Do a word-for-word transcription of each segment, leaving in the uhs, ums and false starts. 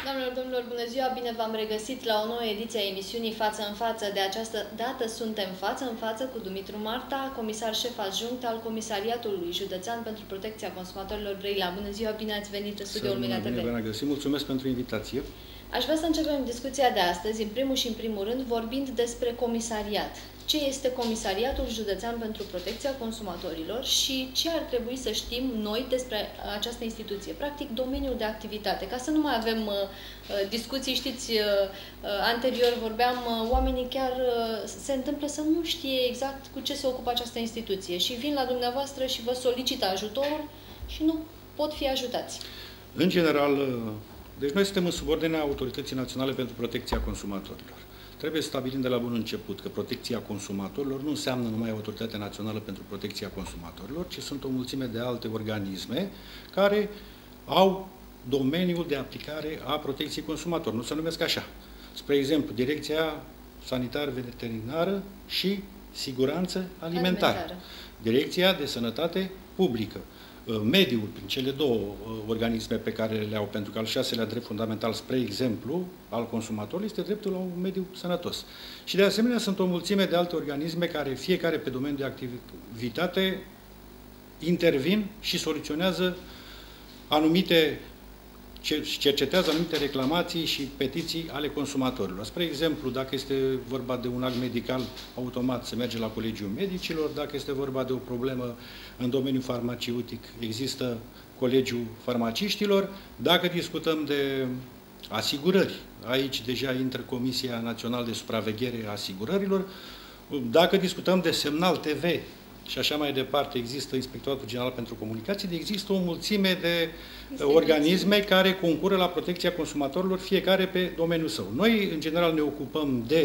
Doamnelor, domnilor, bună ziua! Bine v-am regăsit la o nouă ediție a emisiunii Față în Față. De această dată suntem față în față cu Dumitru Marta, comisar șef adjunct al Comisariatului Județean pentru Protecția Consumatorilor Brăila. Bună ziua! Bine ați venit în studioul Mega T V. Bine v-am găsit. Mulțumesc pentru invitație. Aș vrea să începem discuția de astăzi, în primul și în primul rând, vorbind despre comisariat. Ce este Comisariatul Județean pentru Protecția Consumatorilor și ce ar trebui să știm noi despre această instituție? Practic, domeniul de activitate. Ca să nu mai avem uh, discuții, știți, uh, anterior vorbeam, uh, oamenii chiar uh, se întâmplă să nu știe exact cu ce se ocupă această instituție și vin la dumneavoastră și vă solicită ajutorul și nu pot fi ajutați. În general, deci noi suntem în subordinea Autorității Naționale pentru Protecția Consumatorilor. Trebuie să stabilim de la bun început că protecția consumatorilor nu înseamnă numai Autoritatea Națională pentru Protecția Consumatorilor, ci sunt o mulțime de alte organisme care au domeniul de aplicare a protecției consumatorilor. Nu se numesc așa. Spre exemplu, Direcția Sanitar-Veterinară și Siguranță Alimentară. Alimentară. Direcția de Sănătate Publică. Mediul, prin cele două organisme pe care le au, pentru că al șaselea drept fundamental, spre exemplu, al consumatorului, este dreptul la un mediu sănătos. Și de asemenea sunt o mulțime de alte organisme care, fiecare pe domeniul de activitate, intervin și soluționează anumite, cercetează anumite reclamații și petiții ale consumatorilor. Spre exemplu, dacă este vorba de un act medical, automat se merge la Colegiul Medicilor, dacă este vorba de o problemă în domeniul farmaceutic, există Colegiul Farmaciștilor, dacă discutăm de asigurări, aici deja intră Comisia Națională de Supraveghere a Asigurărilor, dacă discutăm de semnal T V și așa mai departe, există Inspectoratul General pentru Comunicații, există o mulțime de organisme care concură la protecția consumatorilor, fiecare pe domeniul său. Noi, în general, ne ocupăm de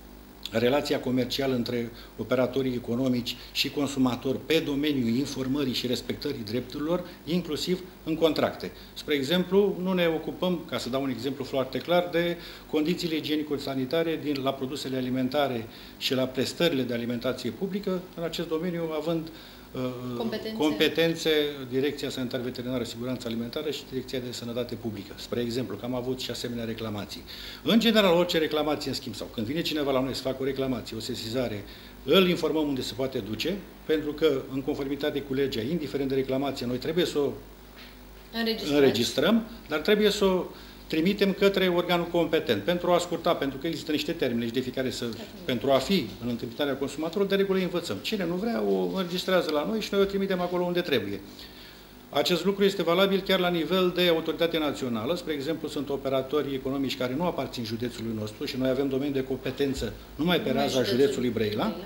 relația comercială între operatorii economici și consumatori pe domeniul informării și respectării drepturilor, inclusiv în contracte. Spre exemplu, nu ne ocupăm, ca să dau un exemplu foarte clar, de condițiile igienico-sanitare din, la produsele alimentare și la prestările de alimentație publică, în acest domeniu având Competențe. competențe, Direcția Sanitar-Veterinară, Siguranță Alimentară și Direcția de Sănătate Publică. Spre exemplu, că am avut și asemenea reclamații. În general, orice reclamație, în schimb, sau când vine cineva la noi să facă o reclamație, o sesizare, îl informăm unde se poate duce, pentru că, în conformitate cu legea, indiferent de reclamație, noi trebuie să o înregistrăm, înregistrăm dar trebuie să o trimitem către organul competent pentru a scurta, pentru că există niște termene de fiecare să, pentru a fi în întâmpinarea consumatorului, de regulă îi învățăm. Cine nu vrea, o înregistrează la noi și noi o trimitem acolo unde trebuie. Acest lucru este valabil chiar la nivel de autoritate națională. Spre exemplu, sunt operatori economici care nu aparțin județului nostru și noi avem domeniu de competență numai pe raza județului Brăila.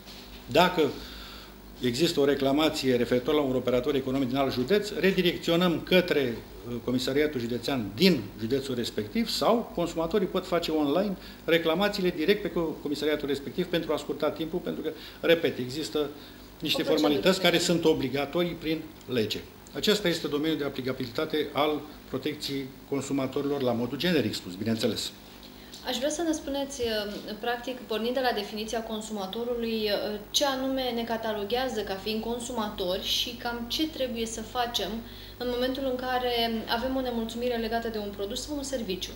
Dacă există o reclamație referitor la un operator economic din alt județ, redirecționăm către Comisariatul Județean din județul respectiv sau consumatorii pot face online reclamațiile direct pe Comisariatul respectiv pentru a scurta timpul, pentru că, repet, există niște formalități care sunt obligatorii prin lege. Acesta este domeniul de aplicabilitate al protecției consumatorilor la modul generic spus, bineînțeles. Aș vrea să ne spuneți, practic, pornind de la definiția consumatorului, ce anume ne cataloguează ca fiind consumatori și cam ce trebuie să facem în momentul în care avem o nemulțumire legată de un produs sau un serviciu.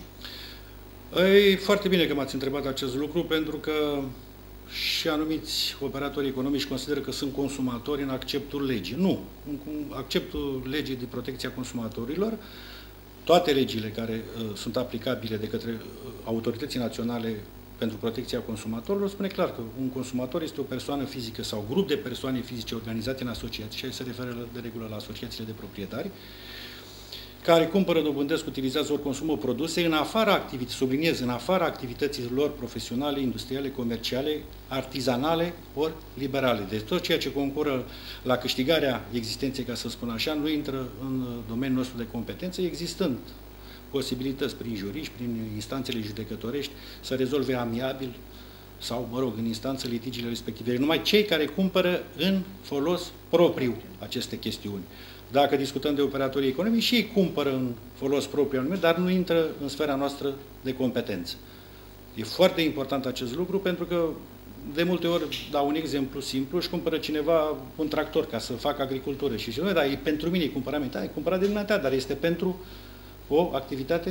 E foarte bine că m-ați întrebat acest lucru, pentru că și anumiți operatori economici consideră că sunt consumatori în acceptul legii. Nu. În acceptul legii de protecție a consumatorilor, toate legile care uh, sunt aplicabile de către uh, autorității naționale pentru protecția consumatorilor spune clar că un consumator este o persoană fizică sau grup de persoane fizice organizate în asociații, și aici se referă de regulă la asociațiile de proprietari, care cumpără, dobândesc, utilizează ori consumă produse în afara activității, subliniez, în afara activităților profesionale, industriale, comerciale, artizanale ori liberale. Deci tot ceea ce concură la câștigarea existenței, ca să spun așa, nu intră în domeniul nostru de competență, existând posibilități prin juriști, prin instanțele judecătorești, să rezolve amiabil sau, mă rog, în instanță litigiile respective. Numai cei care cumpără în folos propriu aceste chestiuni. Dacă discutăm de operatorii economici, și ei cumpără în folos propriu anume, dar nu intră în sfera noastră de competență. E foarte important acest lucru, pentru că de multe ori, dau un exemplu simplu, își cumpără cineva un tractor ca să facă agricultură și zice, da, e pentru mine, e cumpărat mea, da, e cumpărat de dumneata, dar este pentru o activitate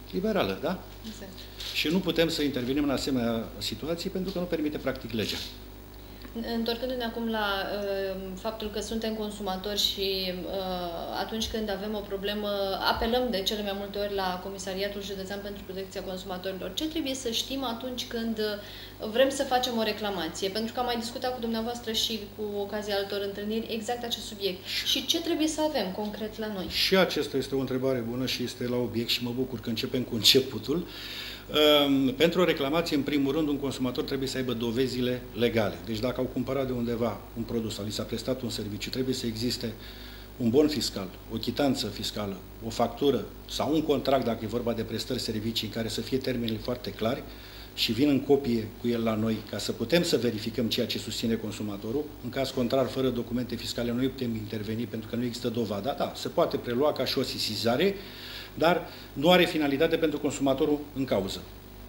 liberală, da? Exact. Și nu putem să intervenim în asemenea situații pentru că nu permite practic legea. Întorcându-ne acum la uh, faptul că suntem consumatori și uh, atunci când avem o problemă, apelăm de cele mai multe ori la Comisariatul Județean pentru Protecția Consumatorilor. Ce trebuie să știm atunci când vrem să facem o reclamație? Pentru că am mai discutat cu dumneavoastră și cu ocazia altor întâlniri exact acest subiect. Și ce trebuie să avem concret la noi? Și acesta este o întrebare bună și este la obiect și mă bucur că începem cu începutul. Pentru o reclamație, în primul rând, un consumator trebuie să aibă dovezile legale. Deci dacă au cumpărat de undeva un produs sau li s-a prestat un serviciu, trebuie să existe un bon fiscal, o chitanță fiscală, o factură sau un contract, dacă e vorba de prestări servicii, în care să fie termenele foarte clari și vin în copie cu el la noi ca să putem să verificăm ceea ce susține consumatorul. În caz contrar, fără documente fiscale, noi putem interveni pentru că nu există dovada. Da, se poate prelua ca și o sesizare, dar nu are finalitate pentru consumatorul în cauză.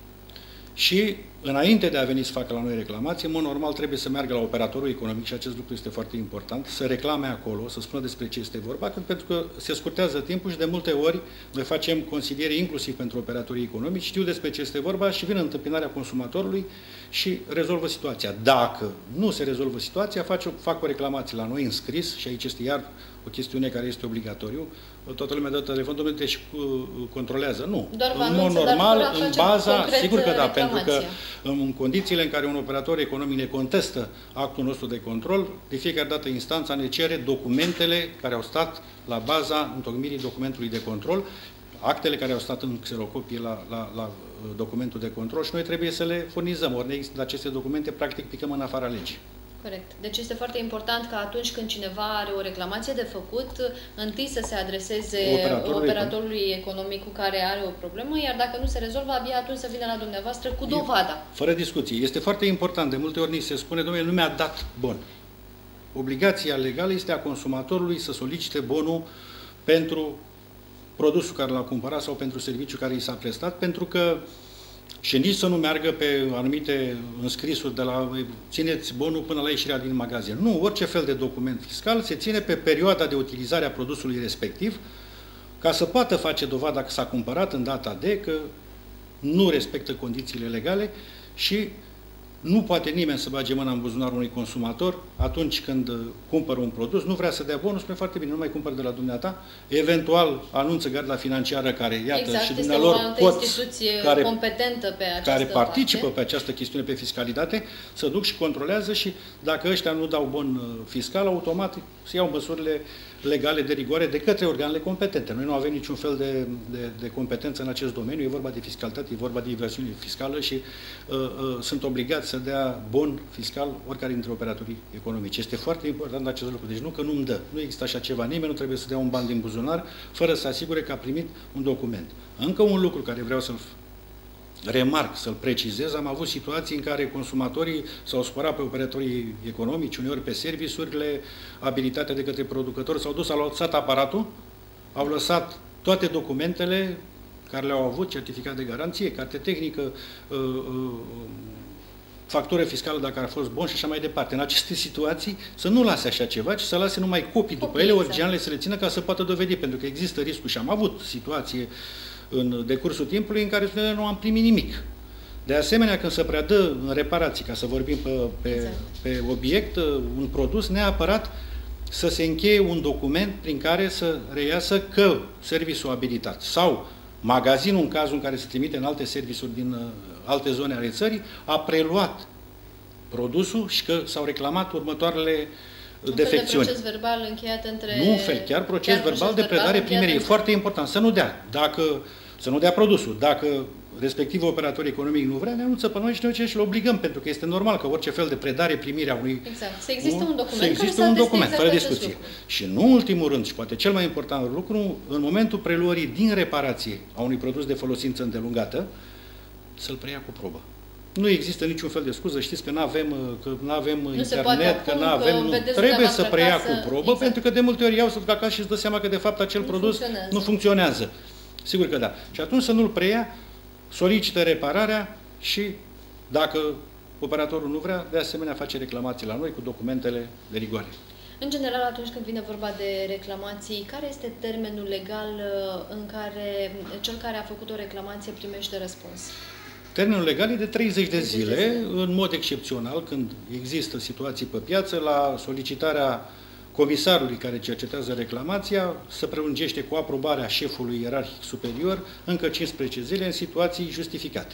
Și înainte de a veni să facă la noi reclamație, în mod normal trebuie să meargă la operatorul economic și acest lucru este foarte important, să reclame acolo, să spună despre ce este vorba, pentru că se scurtează timpul și de multe ori noi facem consiliere inclusiv pentru operatorii economici, știu despre ce este vorba și vin în întâmpinarea consumatorului și rezolvă situația. Dacă nu se rezolvă situația, fac o, fac o reclamație la noi în scris și aici este iar o chestiune care este obligatoriu. Toată lumea dă telefon, domnule, deci controlează. Nu. Doar în mod normal, în baza, sigur că da, pentru că reclamația. în condițiile în care un operator economic ne contestă actul nostru de control, de fiecare dată instanța ne cere documentele care au stat la baza întocmirii documentului de control, actele care au stat în xerocopie la, la, la documentul de control și noi trebuie să le furnizăm. Ori neexistă aceste documente, practic picăm în afara legii. Corect. Deci este foarte important ca atunci când cineva are o reclamație de făcut, întâi să se adreseze operatorului, operatorului economic cu care are o problemă, iar dacă nu se rezolvă, abia atunci să vină la dumneavoastră cu dovada. Fără discuție. Este foarte important. De multe ori ni se spune, domnule, nu mi-a dat bon. Obligația legală este a consumatorului să solicite bonul pentru produsul care l-a cumpărat sau pentru serviciul care i s-a prestat, pentru că și nici să nu meargă pe anumite înscrisuri de la țineți bonul până la ieșirea din magazin. Nu, orice fel de document fiscal se ține pe perioada de utilizare a produsului respectiv ca să poată face dovada că s-a cumpărat în data de, că nu respectă condițiile legale și nu poate nimeni să bage mâna în buzunarul unui consumator atunci când cumpără un produs, nu vrea să dea bonus, spune foarte bine, nu mai cumpăr de la dumneata, eventual anunță garda financiară care, iată, exact, și dumnealor pot, care, competentă pe această care participă parte. pe această chestiune pe fiscalitate, să duc și controlează și dacă ăștia nu dau bon fiscal, automat se iau măsurile legale de rigoare de către organele competente. Noi nu avem niciun fel de, de, de competență în acest domeniu, e vorba de fiscalitate, e vorba de diversiune fiscală și uh, uh, sunt obligați să dea bon fiscal oricare dintre operatorii economici. Este foarte important acest lucru. Deci nu că nu-mi dă. Nu există așa ceva. Nimeni nu trebuie să dea un ban din buzunar fără să asigure că a primit un document. Încă un lucru care vreau să-l remarc, să-l precizez, am avut situații în care consumatorii s-au supărat pe operatorii economici, uneori pe serviciurile abilitate de către producători, s-au dus, au lăsat aparatul, au lăsat toate documentele care le-au avut, certificat de garanție, carte tehnică, factură fiscală dacă ar fost bon și așa mai departe. În aceste situații să nu lase așa ceva, ci să lase numai copii după ele, originale să le țină ca să poată dovedi, pentru că există riscul și am avut situație în decursul timpului în care nu am primit nimic. De asemenea, când se predă în reparații, ca să vorbim pe, pe, exact. pe obiect, un produs, neapărat să se încheie un document prin care să reiasă că serviciul abilitat sau magazinul, în cazul în care se trimite în alte serviciuri din uh, alte zone ale țării, a preluat produsul și că s-au reclamat următoarele un defecțiuni. Fel de proces verbal încheiat între... Nu un fel, chiar proces chiar verbal proces de predare primerie. E foarte important să nu dea. Dacă, să nu dea produsul. Dacă respectiv operator economic nu vrea, ne anunță pe noi și noi și îl obligăm, pentru că este normal că orice fel de predare primire a unui... Exact. Să existe un document, să existe un document fără discuție. Și nu în ultimul rând, și poate cel mai important lucru, în momentul preluării din reparație a unui produs de folosință îndelungată, să-l preia cu probă. Nu există niciun fel de scuză, știți că nu avem, că nu avem internet, că nu avem... Nu. Trebuie să preia acasă, cu probă, exact. Pentru că de multe ori iau să duc acasă și îți dă seama că de fapt acel nu produs funcționează. nu funcționează. Sigur că da. Și atunci să nu-l preia, solicită repararea și dacă operatorul nu vrea, de asemenea face reclamații la noi cu documentele de rigoare. În general, atunci când vine vorba de reclamații, care este termenul legal în care cel care a făcut o reclamație primește răspuns? Termenul legal e de treizeci de zile, în mod excepțional, când există situații pe piață, la solicitarea comisarului care cercetează reclamația, se prelungește cu aprobarea șefului ierarhic superior încă cincisprezece zile în situații justificate.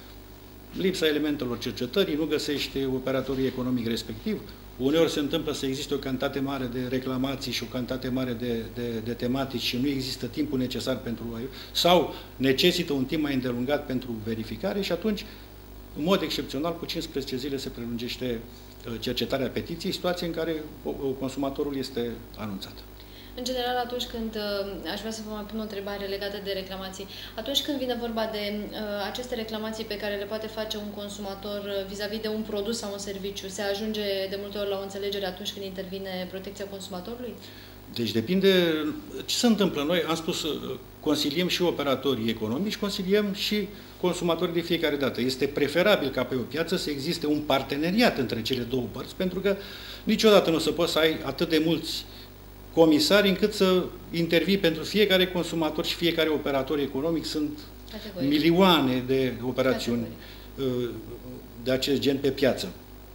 Lipsa elementelor cercetării, nu găsește operatorul economic respectiv. Uneori se întâmplă să existe o cantitate mare de reclamații și o cantitate mare de, de, de tematici și nu există timpul necesar pentru sau necesită un timp mai îndelungat pentru verificare și atunci, în mod excepțional, cu cincisprezece zile se prelungește cercetarea petiției, situație în care consumatorul este anunțat. În general, atunci când, aș vrea să vă mai pun o întrebare legată de reclamații, atunci când vine vorba de uh, aceste reclamații pe care le poate face un consumator vis-a-vis -vis de un produs sau un serviciu, se ajunge de multe ori la o înțelegere atunci când intervine protecția consumatorului? Deci depinde ce se întâmplă. Noi, am spus, consiliem și operatorii economici, consiliem și consumatorii de fiecare dată. Este preferabil ca pe o piață să existe un parteneriat între cele două părți, pentru că niciodată nu o să poți să ai atât de mulți comisari încât să intervii pentru fiecare consumator și fiecare operator economic. Sunt Categoric. milioane de operațiuni Categoric. de acest gen pe piață.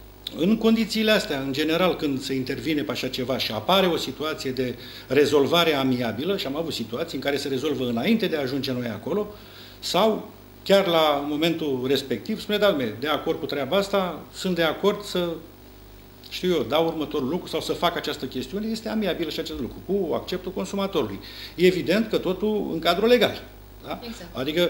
În condițiile astea, în general, când se intervine pe așa ceva și apare o situație de rezolvare amiabilă, și am avut situații în care se rezolvă înainte de a ajunge noi acolo, sau chiar la momentul respectiv, spune, da, de acord cu treaba asta, sunt de acord să, știu eu, dau următorul lucru sau să fac această chestiune, este amiabilă și acest lucru, cu acceptul consumatorului. E evident că totul în cadrul legal. Da? Exact. Adică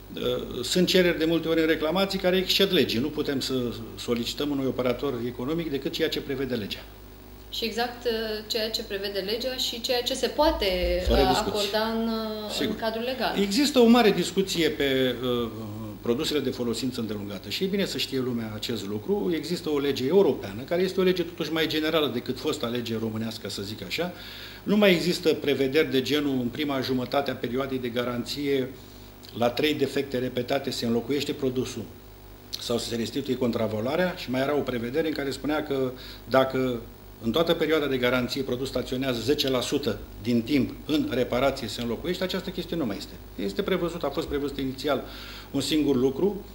sunt cereri de multe ori în reclamații care exced legii. Nu putem să solicităm unui operator economic decât ceea ce prevede legea. Și exact ceea ce prevede legea și ceea ce se poate acorda în, în cadrul legal. Există o mare discuție pe uh, produsele de folosință îndelungată și e bine să știe lumea acest lucru. Există o lege europeană, care este o lege totuși mai generală decât fosta lege românească, să zic așa. Nu mai există prevederi de genul în prima jumătate a perioadei de garanție la trei defecte repetate se înlocuiește produsul sau să se restituie contravaloarea și mai era o prevedere în care spunea că dacă în toată perioada de garanție produsul staționează zece la sută din timp în reparație se înlocuiește, această chestiune nu mai este. Este prevăzut, a fost prevăzut inițial un singur lucru,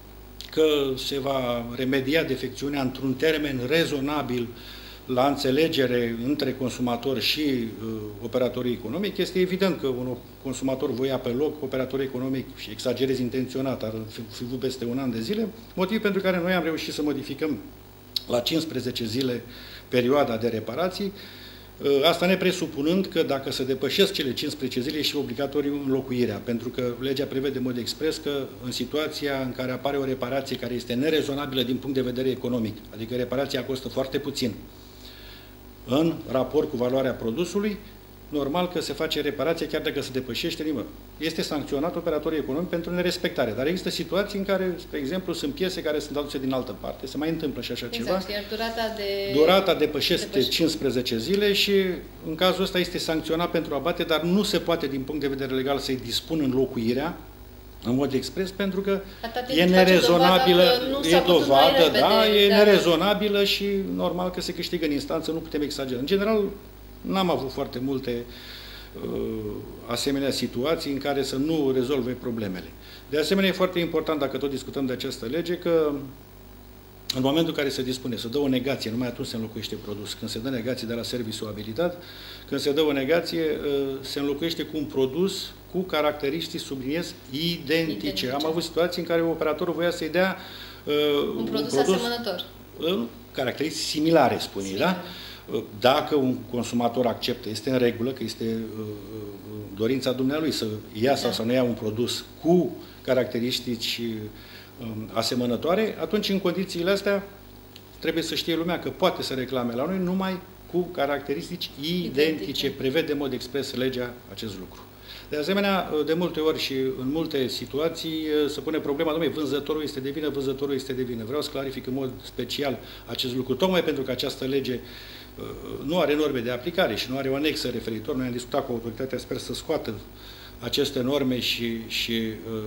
că se va remedia defecțiunea într-un termen rezonabil la înțelegere între consumator și uh, operatorii economic. Este evident că un consumator voia pe loc, operatorul economic, și exagerez intenționat, ar fi vrut peste un an de zile, motiv pentru care noi am reușit să modificăm la cincisprezece zile perioada de reparații, uh, asta ne presupunând că dacă se depășesc cele cincisprezece zile, e și obligatoriu înlocuirea, pentru că legea prevede în mod expres că în situația în care apare o reparație care este nerezonabilă din punct de vedere economic, adică reparația costă foarte puțin, în raport cu valoarea produsului, normal că se face reparație chiar dacă se depășește nimeni. Este sancționat operatorul economic pentru nerespectare. Dar există situații în care, spre exemplu, sunt piese care sunt aduse din altă parte. Se mai întâmplă și așa exact, ceva. Iar durata de... Durata depășește depăș... cincisprezece zile și în cazul ăsta este sancționat pentru abate, dar nu se poate, din punct de vedere legal, să-i dispun înlocuirea în mod expres, pentru că e nerezonabilă, e dovadă, da, e nerezonabilă și normal că se câștigă în instanță, nu putem exagera. În general, n-am avut foarte multe uh, asemenea situații în care să nu rezolve problemele. De asemenea, e foarte important, dacă tot discutăm de această lege, că în momentul în care se dispune să dă o negație, numai atunci se înlocuiește produs. Când se dă negație de la serviciu abilitat, când se dă o negație, se înlocuiește cu un produs cu caracteristici, subliniez, identice. identice. Am avut situații în care operatorul voia să-i dea uh, un, un produs, produs asemănător. Uh, caracteristici similare, spune, da? Uh, dacă un consumator acceptă, este în regulă, că este uh, dorința dumnealui să ia da. sau să nu ia un produs cu caracteristici asemănătoare, atunci în condițiile astea trebuie să știe lumea că poate să reclame la noi numai cu caracteristici identice. identice. Prevede în mod expres legea acest lucru. De asemenea, de multe ori și în multe situații se pune problema, dom'le, vânzătorul este de vină, vânzătorul este de vină. Vreau să clarific în mod special acest lucru, tocmai pentru că această lege nu are norme de aplicare și nu are o anexă referitor. Noi am discutat cu autoritatea, sper să scoată aceste norme și, și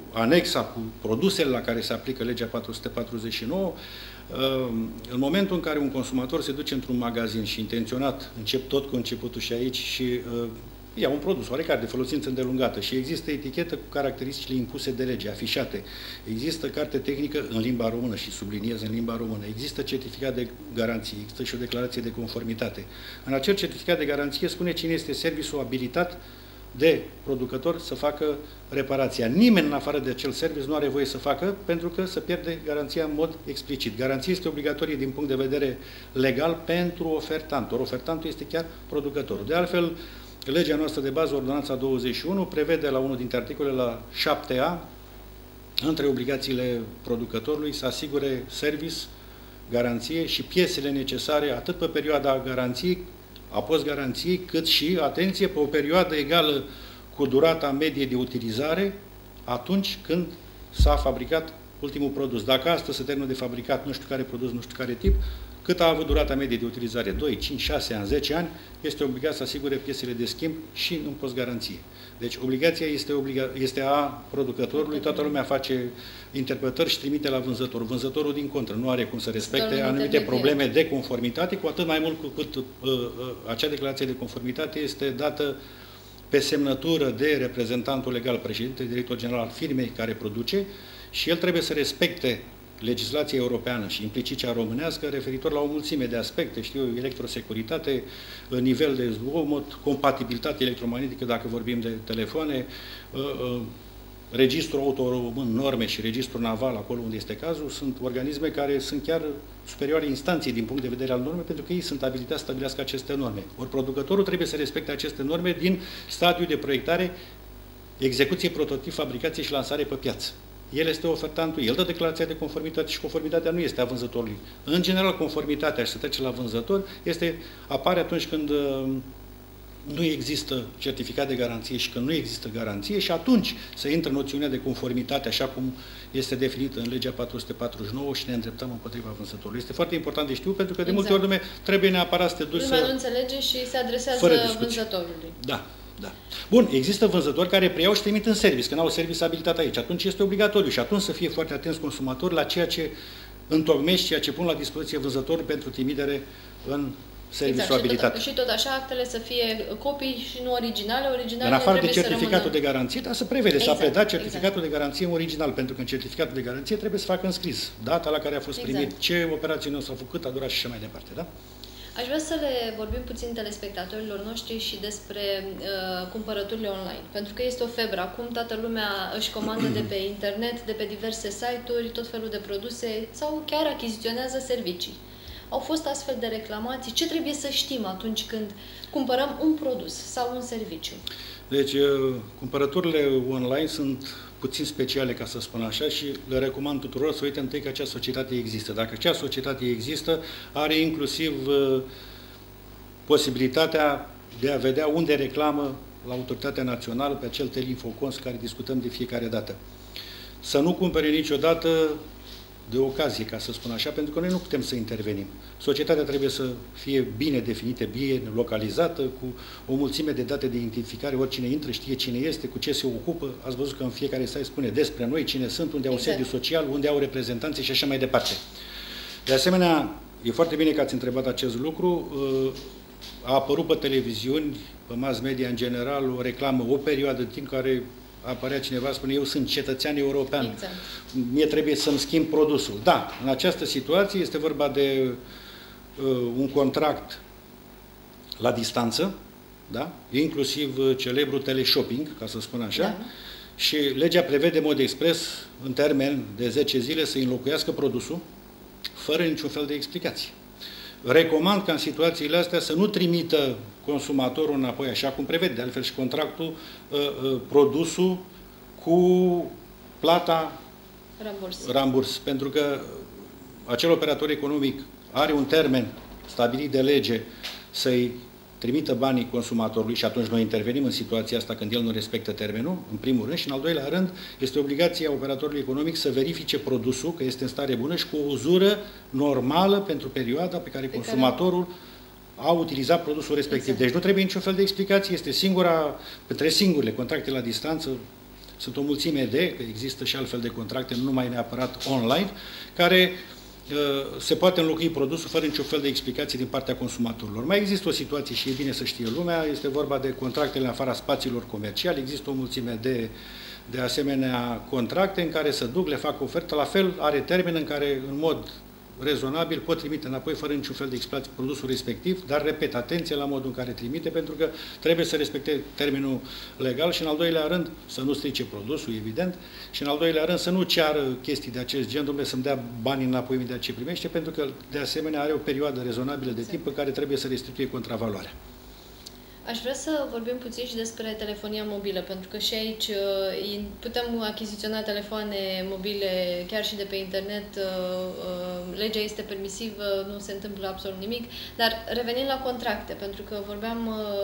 anexa cu produsele la care se aplică legea patru sute patruzeci și nouă, în momentul în care un consumator se duce într-un magazin și intenționat, încep tot cu începutul și aici, și ia un produs oarecare de folosință îndelungată și există etichetă cu caracteristicile impuse de lege, afișate, există carte tehnică în limba română și subliniez în limba română, există certificat de garanție, există și o declarație de conformitate. În acel certificat de garanție spune cine este serviciul abilitat de producător să facă reparația. Nimeni în afară de acel serviciu nu are voie să facă, pentru că se pierde garanția în mod explicit. Garanția este obligatorie din punct de vedere legal pentru ofertant. Ori ofertantul este chiar producătorul. De altfel, legea noastră de bază, ordonanța douăzeci și unu, prevede la unul dintre articole, la șapte A, între obligațiile producătorului să asigure service, garanție și piesele necesare atât pe perioada garanției, a post-garanției, cât și, atenție, pe o perioadă egală cu durata medie de utilizare atunci când s-a fabricat ultimul produs. Dacă astăzi se termină de fabricat nu știu care produs, nu știu care tip, cât a avut durata medie de utilizare, doi, cinci, șase ani, zece ani, este obligat să asigure piesele de schimb și în post-garanție. Deci obligația este, obliga este a producătorului, toată lumea face interpretări și trimite la vânzător. Vânzătorul, din contră, nu are cum să respecte anumite probleme de conformitate, cu atât mai mult cu cât uh, uh, acea declarație de conformitate este dată pe semnătură de reprezentantul legal, președinte, director general al firmei care produce, și el trebuie să respecte legislația europeană și implicit cea românească referitor la o mulțime de aspecte, știu, electrosecuritate, nivel de zgomot, compatibilitate electromagnetică, dacă vorbim de telefoane, registru auto român, norme și registru naval, acolo unde este cazul, sunt organisme care sunt chiar superioare instanței din punct de vedere al normei, pentru că ei sunt abilitați să stabilească aceste norme. Ori producătorul trebuie să respecte aceste norme din stadiul de proiectare, execuție, prototip, fabricație și lansare pe piață. El este ofertantul, el dă declarația de conformitate și conformitatea nu este a vânzătorului. În general, conformitatea, și se trece la vânzător, este, apare atunci când uh, nu există certificat de garanție și când nu există garanție, și atunci se intră noțiunea de conformitate, așa cum este definită în legea patru sute patruzeci și nouă, și ne îndreptăm împotriva vânzătorului. Este foarte important de știu, pentru că de exact. multe ori lume trebuie neapărat să te duci să... Lumea nu înțelege și se adresează vânzătorului. Da. Da. Bun, există vânzători care preiau și trimit în service, că n-au service abilitat aici. Atunci este obligatoriu și atunci să fie foarte atenți consumatori la ceea ce întocmești, ceea ce pun la dispoziție vânzătorul pentru trimitere în serviciu exact. abilitat. Și tot, și tot așa, actele să fie copii și nu originale. Originale în afară de certificatul de garanție, dar se prevede, exact. s-a predat certificatul exact. de garanție în original, pentru că în certificatul de garanție trebuie să facă înscris data la care a fost exact. primit, ce operațiune s-a făcut, a durat și așa mai departe. Da? Aș vrea să le vorbim puțin telespectatorilor noștri și despre uh, cumpărăturile online, pentru că este o febră. Acum toată lumea își comandă de pe internet, de pe diverse site-uri, tot felul de produse sau chiar achiziționează servicii. Au fost astfel de reclamații. Ce trebuie să știm atunci când cumpărăm un produs sau un serviciu? Deci, uh, cumpărăturile online sunt puțin speciale, ca să spun așa, și le recomand tuturor să uite întâi că acea societate există. Dacă acea societate există, are inclusiv uh, posibilitatea de a vedea unde reclamă la autoritatea națională pe acel telinfocons care discutăm de fiecare dată. Să nu cumpere niciodată de ocazie, ca să spun așa, pentru că noi nu putem să intervenim. Societatea trebuie să fie bine definită, bine localizată, cu o mulțime de date de identificare, oricine intră știe cine este, cu ce se ocupă. Ați văzut că în fiecare site spune despre noi, cine sunt, unde au exact. sediu social, unde au reprezentanții și așa mai departe. De asemenea, e foarte bine că ați întrebat acest lucru. A apărut pe televiziuni, pe mass media în general, o reclamă, o perioadă de timp care apărea cineva, spune, eu sunt cetățean european, exact. mie trebuie să-mi schimb produsul. Da, în această situație este vorba de uh, un contract la distanță, da? Inclusiv uh, celebrul teleshopping, ca să spun așa, da. Și legea prevede în mod expres, în termen de zece zile, să înlocuiască produsul, fără niciun fel de explicație. Recomand ca în situațiile astea să nu trimită consumatorul înapoi, așa cum prevede, de altfel și contractul, produsul cu plata ramburs. ramburs. Pentru că acel operator economic are un termen stabilit de lege să-i trimită banii consumatorului și atunci noi intervenim în situația asta când el nu respectă termenul, în primul rând, și în al doilea rând este obligația operatorului economic să verifice produsul, că este în stare bună și cu o uzură normală pentru perioada pe care pe consumatorul care... a utilizat produsul respectiv. Exact. Deci nu trebuie niciun fel de explicație, este singura, între singurile contracte la distanță sunt o mulțime de, că există și altfel de contracte, nu numai neapărat online, care se poate înlocui produsul fără niciun fel de explicații din partea consumatorilor. Mai există o situație și e bine să știe lumea, este vorba de contractele în afara spațiilor comerciale, există o mulțime de, de asemenea contracte în care se duc, le fac ofertă, la fel are termen în care în mod rezonabil pot trimite înapoi fără niciun fel de explicație produsul respectiv, dar repet, atenție la modul în care trimite, pentru că trebuie să respecte termenul legal și în al doilea rând să nu strice produsul, evident, și în al doilea rând să nu ceară chestii de acest gen, domnule, să-mi dea banii înapoi imediat ce primește, pentru că de asemenea are o perioadă rezonabilă de timp în care trebuie să restituie contravaloarea. Aș vrea să vorbim puțin și despre telefonia mobilă, pentru că și aici putem achiziționa telefoane mobile chiar și de pe internet, legea este permisivă, nu se întâmplă absolut nimic, dar revenind la contracte, pentru că vorbeam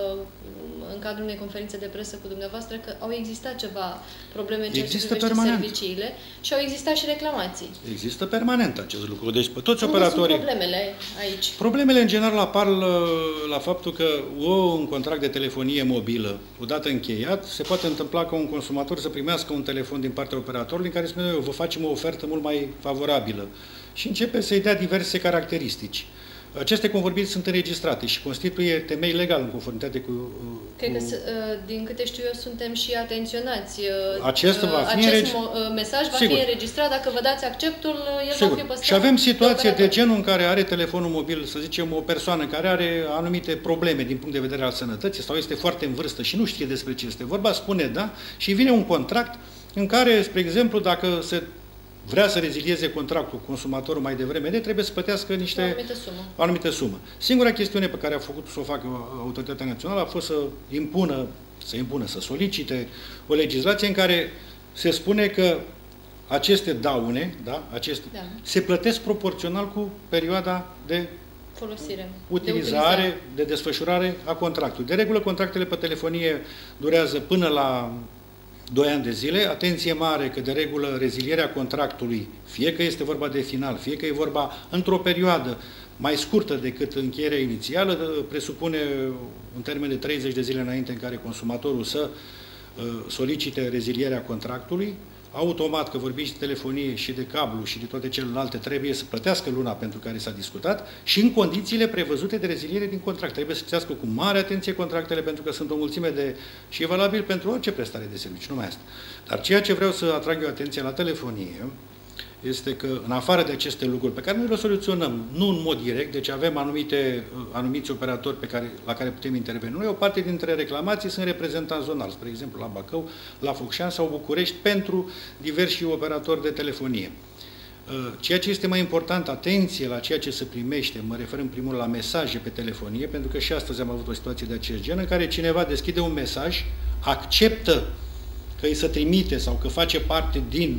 în cadrul unei conferințe de presă cu dumneavoastră că au existat ceva probleme în ceea ce privește serviciile și au existat și reclamații. Există permanent acest lucru, deci pe toți Unde operatorii... sunt problemele aici? Problemele în general apar la, la faptul că o, un contract de telefonie mobilă, odată încheiat, se poate întâmpla ca un consumator să primească un telefon din partea operatorului în care spune, eu vă facem o ofertă mult mai favorabilă și începe să-i dea diverse caracteristici. Aceste convorbiri sunt înregistrate și constituie temei legal în conformitate cu... Cred cu... că, din câte știu eu, suntem și atenționați. Acest, va fi Acest înregi... mesaj va Sigur. fi înregistrat, dacă vă dați acceptul, el Sigur. va fi păstrat. Și avem situație de, de genul în care are telefonul mobil, să zicem, o persoană care are anumite probleme din punct de vedere al sănătății sau este foarte în vârstă și nu știe despre ce este vorba, spune da și vine un contract în care, spre exemplu, dacă se vrea să rezilieze contractul consumatorul mai devreme, de trebuie să plătească niște... O anumită sumă. O anumită sumă. Singura chestiune pe care a făcut să o facă Autoritatea Națională a fost să impună, să impună, să solicite o legislație în care se spune că aceste daune, da, aceste, da. se plătesc proporțional cu perioada de folosire, utilizare, de, de desfășurare a contractului. De regulă, contractele pe telefonie durează până la doi ani de zile, atenție mare că de regulă rezilierea contractului, fie că este vorba de final, fie că e vorba într-o perioadă mai scurtă decât încheierea inițială, presupune un termen de treizeci de zile înainte în care consumatorul să solicite rezilierea contractului. Automat, că vorbiți de telefonie și de cablu și de toate celelalte, trebuie să plătească luna pentru care s-a discutat și în condițiile prevăzute de reziliere din contract. Trebuie să citească cu mare atenție contractele, pentru că sunt o mulțime de... și e valabil pentru orice prestare de serviciu, numai asta. Dar ceea ce vreau să atrag eu atenția la telefonie este că, în afară de aceste lucruri pe care noi le soluționăm, nu în mod direct, deci avem anumite, anumiți operatori pe care, la care putem interveni. Noi, o parte dintre reclamații sunt reprezentanți zonali, spre exemplu la Bacău, la Focșani sau București, pentru diversi operatori de telefonie. Ceea ce este mai important, atenție la ceea ce se primește, mă refer în primul la mesaje pe telefonie, pentru că și astăzi am avut o situație de acest gen, în care cineva deschide un mesaj, acceptă că îi se trimite sau că face parte din...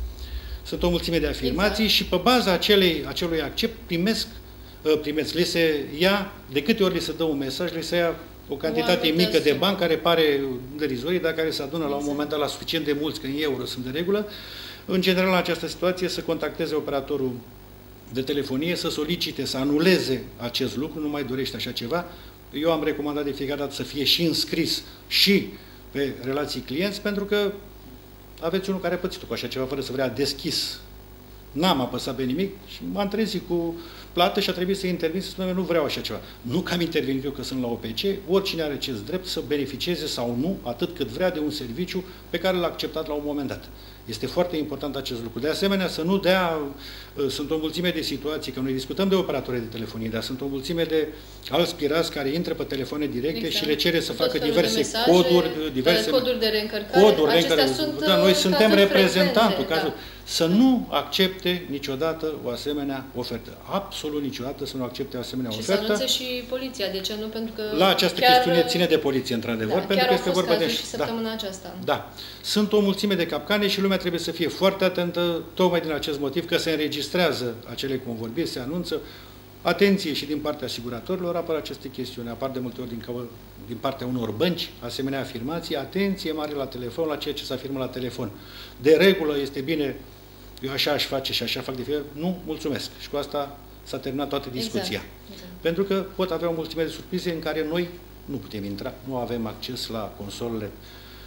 Sunt o mulțime de afirmații exact. Și pe baza acelei, acelui accept primesc, primesc, le se ia, de câte ori le se dă un mesaj, le se ia o cantitate mică de bani care pare derizorie, dar care se adună exact. La un moment dat la suficient de mulți, că în euro sunt de regulă. În general, în această situație, să contacteze operatorul de telefonie, să solicite, să anuleze acest lucru, nu mai dorește așa ceva. Eu am recomandat de fiecare dată să fie și înscris și pe relații clienți, pentru că aveți unul care a pățit cu așa ceva fără să vrea deschis. N-am apăsat pe nimic și m-am trezit cu plată și a trebuit să intervin să spun, nu vreau așa ceva. Nu că am intervenit eu că sunt la O P C, oricine are acest drept să beneficieze sau nu, atât cât vrea, de un serviciu pe care l-a acceptat la un moment dat. Este foarte important acest lucru. De asemenea, să nu dea, sunt o mulțime de situații, că noi discutăm de operatori de telefonie, dar sunt o mulțime de alți pirați care intră pe telefoane directe exact. Și le cere să facă diverse mesaje, coduri, diverse coduri de reîncărcare. Coduri, reîncărcare. Sunt da, noi suntem reprezentantul. Da. Să nu accepte niciodată o asemenea ofertă. Absolut niciodată să nu accepte o asemenea și ofertă. Și să anunțe și poliția. De ce nu? Pentru că la această chiar, chestiune ține de poliție, într-adevăr. Da, pentru că este vorba de... și săptămâna da, aceasta. Da. Sunt o mulțime de capcane și lumea trebuie să fie foarte atentă, tocmai din acest motiv, că se înregistrează acele convorbiri, se anunță. Atenție și din partea asiguratorilor apar aceste chestiuni, apar de multe ori din, din partea unor bănci, asemenea afirmații, atenție mare la telefon, la ceea ce se afirmă la telefon. De regulă este bine, eu așa aș face și așa fac de fiecare, nu, mulțumesc. Și cu asta s-a terminat toată discuția. Exact. Exact. Pentru că pot avea o mulțime de surprize în care noi nu putem intra, nu avem acces la consolele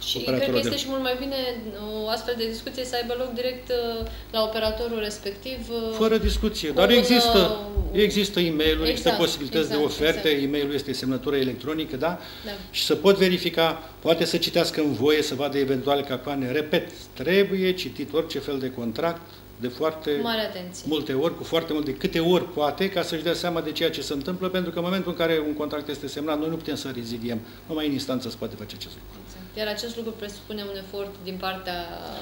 Și cred că este de... și mult mai bine o astfel de discuție să aibă loc direct la operatorul respectiv. Fără discuție, dar există, un... există e-mail-uri, exact, există posibilități exact, de oferte, exact. e-mail-ul este semnătură electronică, da? Da? Și să pot verifica, poate să citească în voie, să vadă eventuale capcane. Repet, trebuie citit orice fel de contract, de foarte mare atenție. multe ori, cu foarte multe, câte ori poate, ca să-și dea seama de ceea ce se întâmplă, pentru că în momentul în care un contract este semnat, noi nu putem să reziliem, numai în instanță se poate face acest lucru. Exact. Iar acest lucru presupune un efort din partea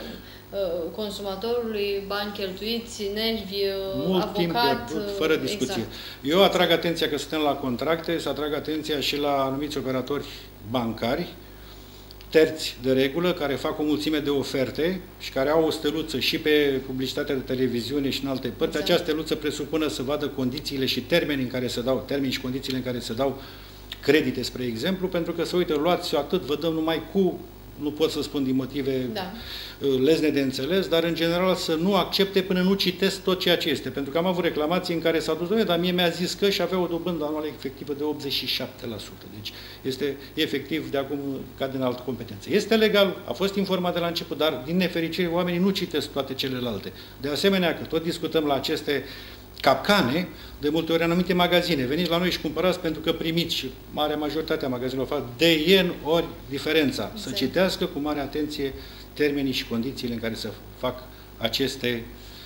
uh, consumatorului, bani cheltuiți, nervi, mult avocat... timp pierdut, fără discuție. Exact. Eu atrag atenția că suntem la contracte, să atrag atenția și la anumiți operatori bancari, terți de regulă, care fac o mulțime de oferte și care au o steluță și pe publicitatea de televiziune și în alte părți. Exact. Acea steluță presupune să vadă condițiile și termenii în care se dau, termeni și condițiile în care se dau credite, spre exemplu, pentru că să uite, luați atât, vă dăm numai cu, nu pot să spun din motive da. lezne de înțeles, dar în general să nu accepte până nu citesc tot ceea ce este. Pentru că am avut reclamații în care s-a dus, dar mie mi-a zis că și avea o dobândă anuală efectivă de optzeci și șapte la sută. Deci este efectiv de acum ca din altă competență. Este legal, a fost informat de la început, dar din nefericire oamenii nu citesc toate celelalte. De asemenea, că tot discutăm la aceste capcane, de multe ori anumite magazine. Veniți la noi și cumpărați pentru că primiți, și marea majoritate a magazinelor fac de yen ori diferența. Exact. Să citească cu mare atenție termenii și condițiile în care se fac aceste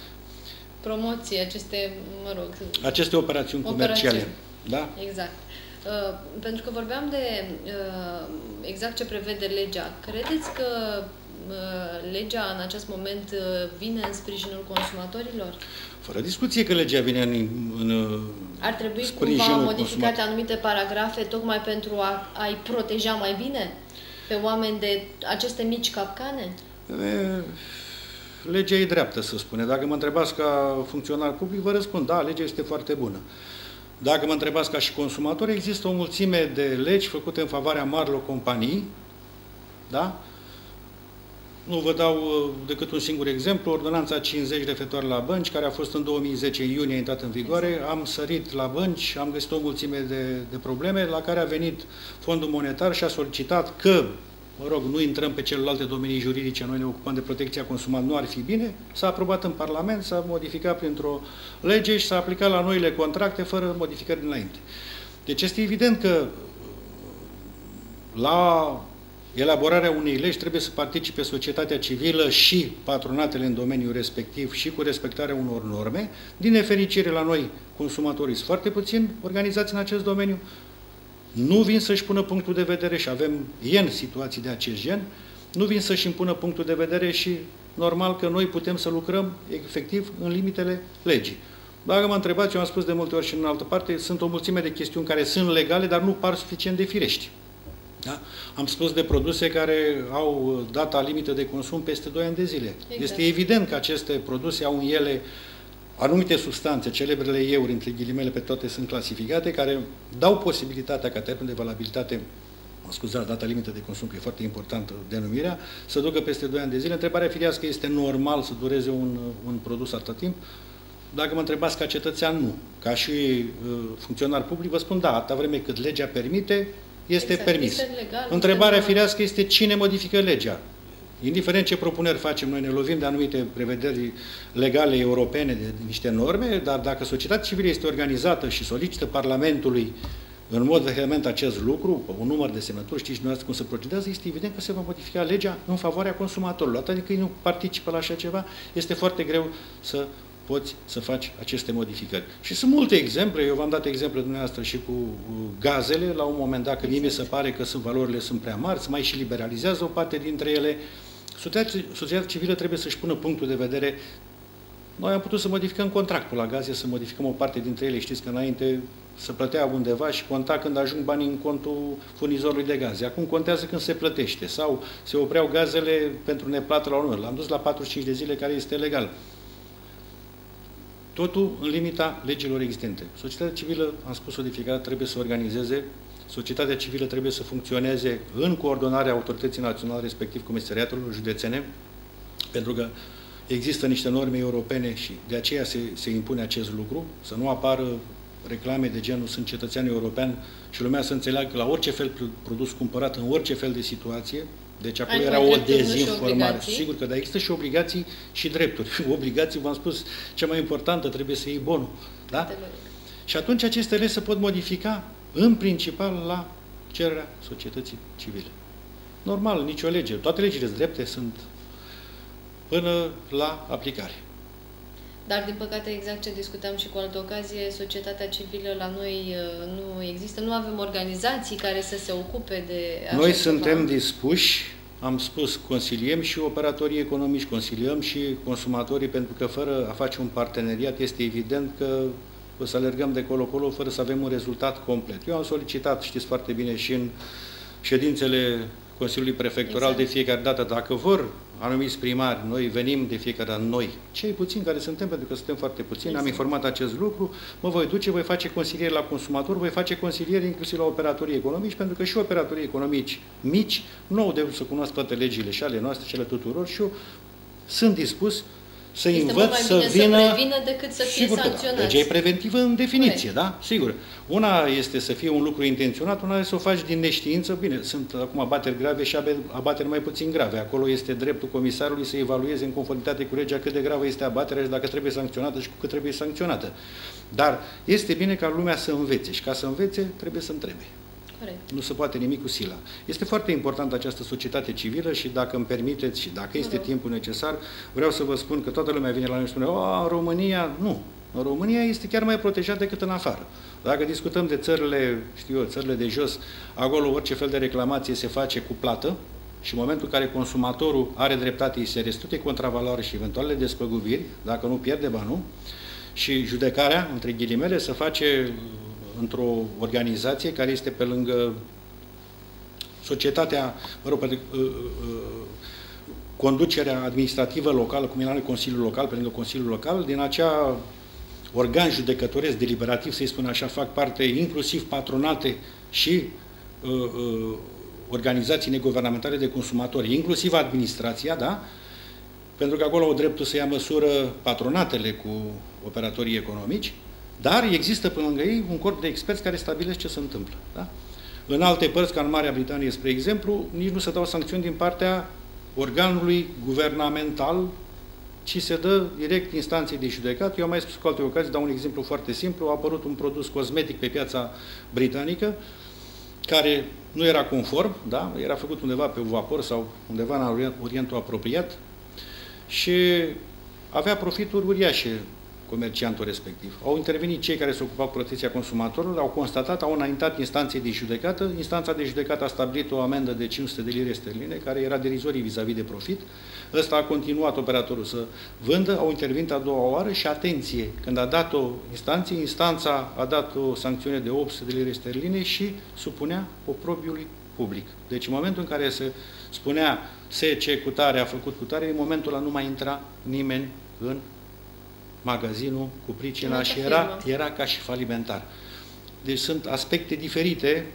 promoții, aceste, mă rog... Aceste operațiuni comerciale. Da? Exact. Uh, pentru că vorbeam de uh, exact ce prevede legea. Credeți că uh, legea în acest moment uh, vine în sprijinul consumatorilor? Fără discuție că legea vine în, în Ar trebui cumva modificate anumite paragrafe tocmai pentru a, a-i proteja mai bine pe oameni de aceste mici capcane? E, legea e dreaptă, să spune. Dacă mă întrebați ca funcționar public, vă răspund, da, legea este foarte bună. Dacă mă întrebați ca și consumator, există o mulțime de legi făcute în favoarea marilor companii, da? Nu vă dau decât un singur exemplu, ordonanța cincizeci referitoare la bănci, care a fost în două mii zece, în iunie, a intrat în vigoare. Exact. Am sărit la bănci, am găsit o mulțime de, de probleme, la care a venit Fondul Monetar și a solicitat că, mă rog, nu intrăm pe celelalte domenii juridice, noi ne ocupăm de protecția consumatorului, nu ar fi bine, s-a aprobat în Parlament, s-a modificat printr-o lege și s-a aplicat la noile contracte fără modificări dinainte. Deci este evident că la elaborarea unei legi trebuie să participe societatea civilă și patronatele în domeniul respectiv și cu respectarea unor norme. Din nefericire, la noi, consumatorii sunt foarte puțini organizați în acest domeniu, nu vin să-și pună punctul de vedere și avem ien situații de acest gen, nu vin să-și impună punctul de vedere și normal că noi putem să lucrăm efectiv în limitele legii. Dacă mă întrebați, eu am spus de multe ori și în altă parte, sunt o mulțime de chestiuni care sunt legale, dar nu par suficient de firești. Da? Am spus de produse care au data limită de consum peste doi ani de zile. Exact. Este evident că aceste produse au în ele anumite substanțe, celebrele euri, între ghilimele, pe toate sunt clasificate, care dau posibilitatea ca termen de valabilitate, mă scuzați, data limită de consum, că e foarte importantă denumirea, să ducă peste doi ani de zile. Întrebarea firească, este normal să dureze un, un produs atât timp? Dacă mă întrebați ca cetățean, nu. Ca și uh, funcționar public, vă spun, da, atâta vreme cât legea permite, este exact, permis. Este legal, Întrebarea este firească este cine modifică legea. Indiferent ce propuneri facem, noi ne lovim de anumite prevederi legale europene, de, de niște norme, dar dacă societatea civilă este organizată și solicită Parlamentului în mod vehement acest lucru, un număr de semnături, știți dumneavoastră cum se procedează, este evident că se va modifica legea în favoarea consumatorilor. Atât de când nu participă la așa ceva, este foarte greu să poți să faci aceste modificări. Și sunt multe exemple, eu v-am dat exemple dumneavoastră și cu gazele, la un moment dat, că mie mi se pare că sunt, valorile sunt prea mari, se mai și liberalizează o parte dintre ele. Societatea civilă trebuie să-și pună punctul de vedere. Noi am putut să modificăm contractul la gaze, să modificăm o parte dintre ele. Știți că înainte se plătea undeva și conta când ajung banii în contul furnizorului de gaze. Acum contează când se plătește sau se opreau gazele pentru neplată la unul. L-am dus la patruzeci și cinci de zile, care este legal. Totul în limita legilor existente. Societatea civilă, am spus-o de fiecare, trebuie să organizeze, societatea civilă trebuie să funcționeze în coordonarea autorității naționale, respectiv comisariatelor județene, pentru că există niște norme europene și de aceea se, se impune acest lucru, să nu apară reclame de genul sunt cetățean european și lumea să înțeleagă că la orice fel produs cumpărat, în orice fel de situație, Deci acolo Ai era o drepturi, nu și dezinformare. obligații? Sigur că, dar există și obligații și drepturi. Obligații, v-am spus, cea mai importantă, trebuie să iei bonul. Da? Categoric. Și atunci aceste legi se pot modifica în principal la cererea societății civile. Normal, nicio lege. Toate legile drepte sunt până la aplicare. Dar, din păcate, exact ce discutam și cu altă ocazie, societatea civilă la noi uh, nu există. Nu avem organizații care să se ocupe de așa Noi ceva. suntem dispuși, am spus, consiliem și operatorii economici, consiliem și consumatorii, pentru că fără a face un parteneriat este evident că o să alergăm de colo-colo fără să avem un rezultat complet. Eu am solicitat, știți foarte bine, și în ședințele Consiliului Prefectural exact. de fiecare dată, dacă vor anumiți primari, noi venim de fiecare dată, noi, cei puțini care suntem, pentru că suntem foarte puțini, exact. am informat acest lucru, mă voi duce, voi face consilieri la consumatori, voi face consilieri inclusiv la operatorii economici, pentru că și operatorii economici mici nu au de să cunoască toate legile și ale noastre și ale tuturor și eu sunt dispus să este învăț să vină... să prevină decât să fie sigur sancționați. Da. Legea e preventivă în definiție, Corect. da? Sigur. Una este să fie un lucru intenționat, una este să o faci din neștiință. Bine, sunt acum abateri grave și abateri mai puțin grave. Acolo este dreptul comisarului să evalueze în conformitate cu legea cât de gravă este abaterea și dacă trebuie sancționată și cu cât trebuie sancționată. Dar este bine ca lumea să învețe și ca să învețe trebuie să întrebe. Corect. Nu se poate nimic cu sila. Este foarte importantă această societate civilă și dacă îmi permiteți și dacă este Rău. timpul necesar, vreau să vă spun că toată lumea vine la noi și spune, o, în România, nu. În România este chiar mai protejat decât în afară. Dacă discutăm de țările, știu eu, țările de jos, acolo orice fel de reclamație se face cu plată și în momentul în care consumatorul are dreptate, îi se restituie contravaloare și eventuale despăgubiri, dacă nu pierde banul, și judecarea, între ghilimele, se face într-o organizație care este pe lângă societatea, mă rog, pe, uh, uh, conducerea administrativă locală, cum era Consiliul Local, pe lângă Consiliul Local, din acea organ judecătoresc deliberativ, să-i spun așa, fac parte inclusiv patronate și uh, uh, organizații neguvernamentale de consumatori, inclusiv administrația, da? Pentru că acolo au dreptul să ia măsură patronatele cu operatorii economici, dar există până lângă ei un corp de experți care stabilesc ce se întâmplă. Da? În alte părți, ca în Marea Britanie, spre exemplu, nici nu se dau sancțiuni din partea organului guvernamental, ci se dă direct instanței de judecat. Eu am mai spus cu alte ocazii, dau un exemplu foarte simplu. A apărut un produs cosmetic pe piața britanică, care nu era conform, da? Era făcut undeva pe vapor sau undeva în Orientul apropiat și avea profituri uriașe comerciantul respectiv. Au intervenit cei care se ocupau cu protecția consumatorilor, au constatat, au înaintat instanței de judecată. Instanța de judecată a stabilit o amendă de cinci sute de lire sterline, care era derizorie vis-a-vis de profit. Ăsta a continuat operatorul să vândă, au intervenit a doua oară și, atenție, când a dat-o instanție, instanța a dat o sancțiune de opt sute de lire sterline și supunea oprobiului public. Deci în momentul în care se spunea se ce cutare a făcut cutare, în momentul ăla nu mai intra nimeni în magazinul cu pricina și era, era ca și falimentar. Deci sunt aspecte diferite.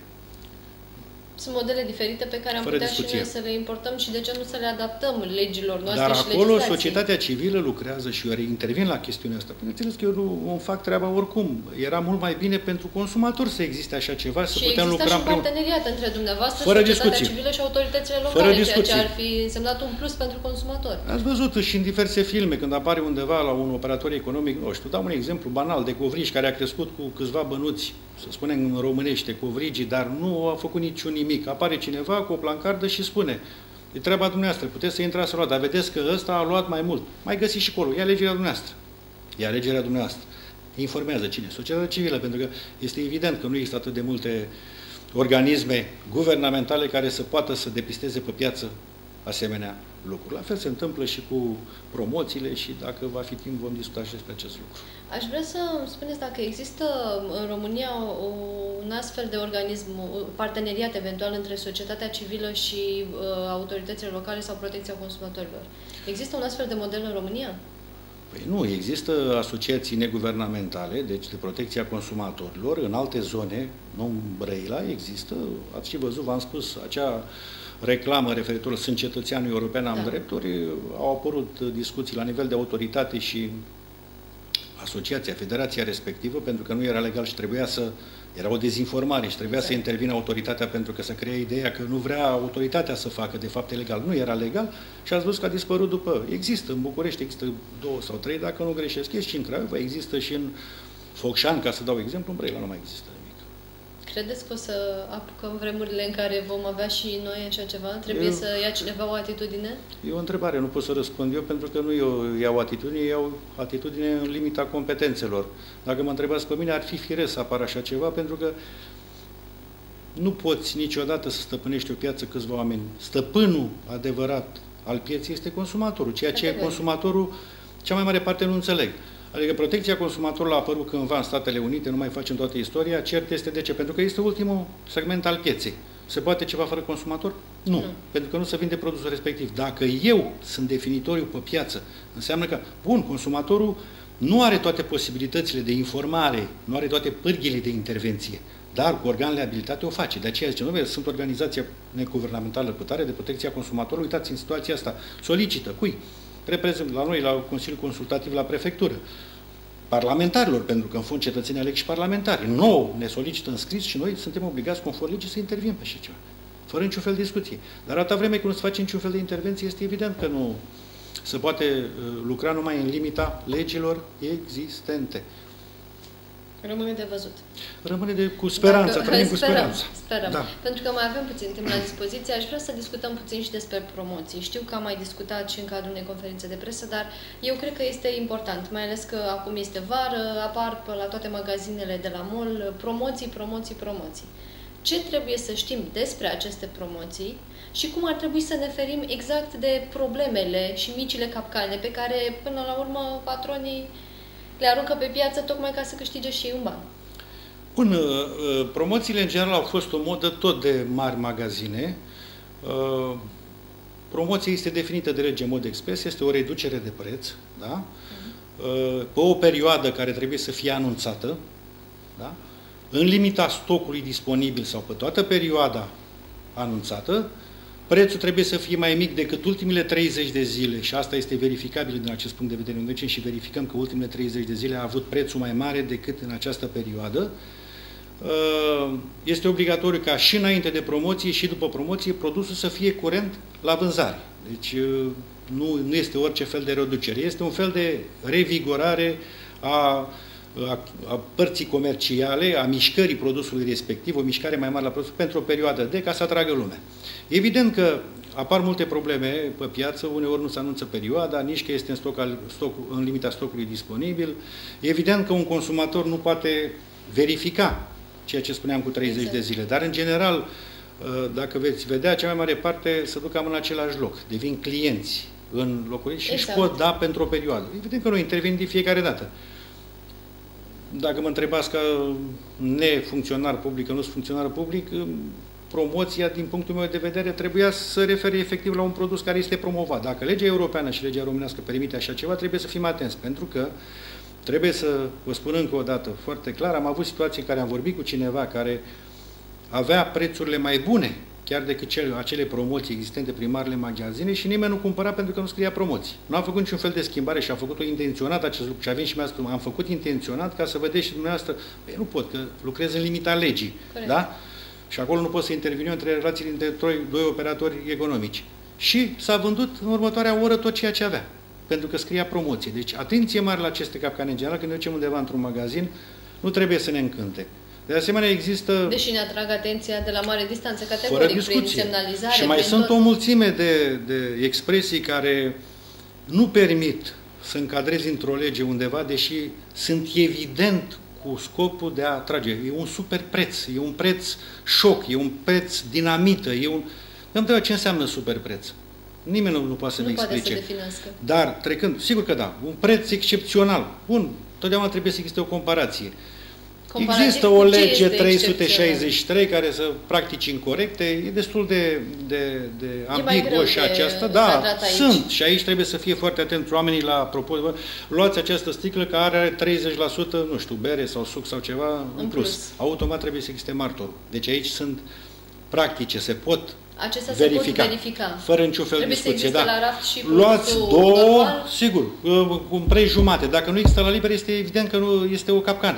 Sunt modele diferite pe care am Fără putea discuție. și noi să le importăm și de ce nu să le adaptăm legilor noastre Dar și acolo legislației. societatea civilă lucrează și eu intervin la chestiunea asta. Bineînțeles că eu nu îmi fac treaba oricum. Era mult mai bine pentru consumator să existe așa ceva, să și putem lucra și un împreună. parteneriat între dumneavoastră, Fără societatea discuție. civilă și autoritățile Fără locale, ceea discuție. ce ar fi însemnat un plus pentru consumatori. Ați văzut și în diverse filme, când apare undeva la un operator economic, nu știu, dau un exemplu banal de covrigi care a crescut cu câțiva bănuți, să spunem în românește, covrigii, dar nu a făcut niciun nimic. Apare cineva cu o plancardă și spune, e treaba dumneavoastră, puteți să intrați să luați, dar vedeți că ăsta a luat mai mult. Mai găsiți și acolo, e alegerea dumneavoastră. E alegerea dumneavoastră. Informează cine? Societatea civilă, pentru că este evident că nu există atât de multe organisme guvernamentale care să poată să depisteze pe piață asemenea lucruri. La fel se întâmplă și cu promoțiile și dacă va fi timp vom discuta și despre acest lucru. Aș vrea să îmi spuneți dacă există în România o, un astfel de organism, parteneriat eventual între societatea civilă și uh, autoritățile locale sau protecția consumatorilor. Există un astfel de model în România? Păi nu, există asociații neguvernamentale, deci de protecția consumatorilor, în alte zone, nu în Brăila, există, ați și văzut, v-am spus, acea reclamă referitor, sunt cetățeanul european, am Da. drepturi, au apărut discuții la nivel de autoritate și asociația, federația respectivă, pentru că nu era legal și trebuia să Era o dezinformare și trebuia Exact. să intervină autoritatea pentru că să crea ideea că nu vrea autoritatea să facă, de fapt e legal. Nu era legal și ați văzut că a dispărut după. Există în București, există două sau trei, dacă nu greșesc, și în Craiova, există și în Focșani, ca să dau exemplu, în Brăila nu mai există nimic. Credeți că o să apucăm vremurile în care vom avea și noi așa ceva? Trebuie Eu... să ia cineva o atitudine? E o întrebare, nu pot să răspund eu, pentru că nu eu iau atitudine, iau atitudine în limita competențelor. Dacă mă întrebați pe mine, ar fi firesc să apară așa ceva, pentru că nu poți niciodată să stăpânești o piață câțiva oameni. Stăpânul adevărat al pieței este consumatorul, ceea ce consumatorul, cea mai mare parte, nu înțeleg. Adică protecția consumatorului a apărut cândva în Statele Unite, nu mai facem toată istoria, cert este de ce? Pentru că este ultimul segment al pieței. Se poate ceva fără consumator? Nu. nu. Pentru că nu se vinde produsul respectiv. Dacă eu sunt definitoriu pe piață, înseamnă că, bun, consumatorul nu are toate posibilitățile de informare, nu are toate pârghile de intervenție, dar cu organele abilitate o face. De aceea zice, nu, sunt organizația neguvernamentală cutare de protecția consumatorului, uitați, în situația asta, solicită, cui? Reprezent la noi, la Consiliul Consultativ, la Prefectură, parlamentarilor, pentru că în fond cetățenii aleg și parlamentari. Nou ne solicită în scris și noi suntem obligați, conform legii, să interviem pe așa ceva. Fără niciun fel de discuție. Dar atâta vreme când nu se face niciun fel de intervenție, este evident că nu se poate lucra numai în limita legilor existente. Rămâne de văzut. Rămâne de, cu speranță, Dacă, trăim cu sperăm, speranță. Sperăm. Da. Pentru că mai avem puțin timp la dispoziție, aș vrea să discutăm puțin și despre promoții. Știu că am mai discutat și în cadrul unei conferințe de presă, dar eu cred că este important, mai ales că acum este vară, apar la toate magazinele de la mall promoții, promoții, promoții. Ce trebuie să știm despre aceste promoții și cum ar trebui să ne ferim exact de problemele și micile capcane pe care, până la urmă, patronii le aruncă pe piață tocmai ca să câștige și ei un ban. Bun, promoțiile în general au fost o modă tot de mari magazine. Promoția este definită de lege în mod expres, este o reducere de preț, da? Uh-huh. Pe o perioadă care trebuie să fie anunțată, da? În limita stocului disponibil sau pe toată perioada anunțată, prețul trebuie să fie mai mic decât ultimele treizeci de zile și asta este verificabil din acest punct de vedere. Noi și verificăm că ultimele treizeci de zile a avut prețul mai mare decât în această perioadă. Este obligatoriu ca și înainte de promoție și după promoție produsul să fie curent la vânzare. Deci nu, nu este orice fel de reducere. Este un fel de revigorare a, a, a părții comerciale, a mișcării produsului respectiv, o mișcare mai mare la produs pentru o perioadă de ca să atragă lumea. Evident că apar multe probleme pe piață, uneori nu se anunță perioada, nici că este în, stoc, stoc, în limita stocului disponibil. Evident că un consumator nu poate verifica ceea ce spuneam cu treizeci exact. de zile, dar în general, dacă veți vedea, cea mai mare parte se duc cam în același loc, devin clienți în locuri și exact. își pot da pentru o perioadă. Evident că noi intervin de fiecare dată. Dacă mă întrebați ca nefuncționar public, nu sunt funcționar public, promoția, din punctul meu de vedere, trebuia să se refere efectiv la un produs care este promovat. Dacă legea europeană și legea românească permite așa ceva, trebuie să fim atenți, pentru că trebuie să vă spun încă o dată foarte clar, am avut situații în care am vorbit cu cineva care avea prețurile mai bune chiar decât cele, acele promoții existente prin marile magazine și nimeni nu cumpăra pentru că nu scria promoții. Nu am făcut niciun fel de schimbare și am făcut-o intenționat acest lucru și a venit și mi-a spus, am făcut intenționat ca să vedeți și dumneavoastră, păi, nu pot, că lucrez în limita legii. Corect. Da? Și acolo nu pot să intervin între relațiile între doi operatori economici. Și s-a vândut în următoarea oră tot ceea ce avea, pentru că scria promoție. Deci, atenție mare la aceste capcane în general, când ne ducem undeva într-un magazin, nu trebuie să ne încânte. De asemenea, există... Deși ne atrag atenția de la mare distanță, categoric, prin semnalizare. Și mai sunt tot... o mulțime de, de expresii care nu permit să încadrezi într-o lege undeva, deși sunt evident cu scopul de a atrage. E un super preț, e un preț șoc, e un preț dinamită, e un... Îmi întreb ce înseamnă super preț. Nimeni nu, nu poate să nu ne poate explice. Să definească. Dar, trecând, sigur că da, un preț excepțional. Bun, totdeauna trebuie să existe o comparație. Comparativ există o lege trei sute șaizeci și trei care să practici incorrecte, e destul de, de, de ambiguă și aceasta. Da, sunt. Și aici trebuie să fie foarte atenți oamenii la propos. Luați această sticlă care are treizeci la sută, nu știu, bere sau suc sau ceva în, în plus. plus. Automat trebuie să existe martorul. Deci aici sunt practice, se pot Acestea verifica, se pot verifica. Fără niciun fel de discuție. Da. La raft și luați două, normal? Sigur, cu un preț jumate. Dacă nu există la liber, este evident că nu este o capcană.